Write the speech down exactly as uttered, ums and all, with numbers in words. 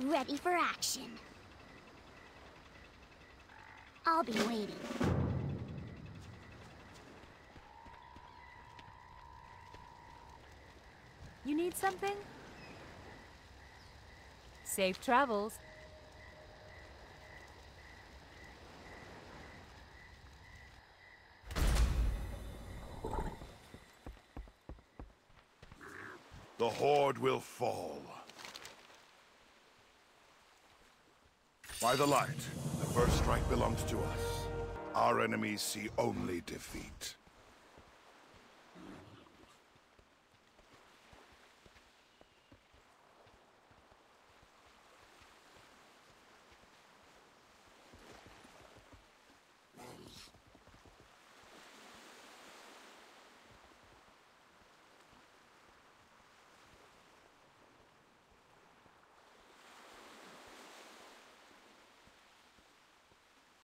Ready for action. I'll be waiting. You need something? Safe travels. The Horde will fall. By the light, the first strike belongs to us. Our enemies see only defeat.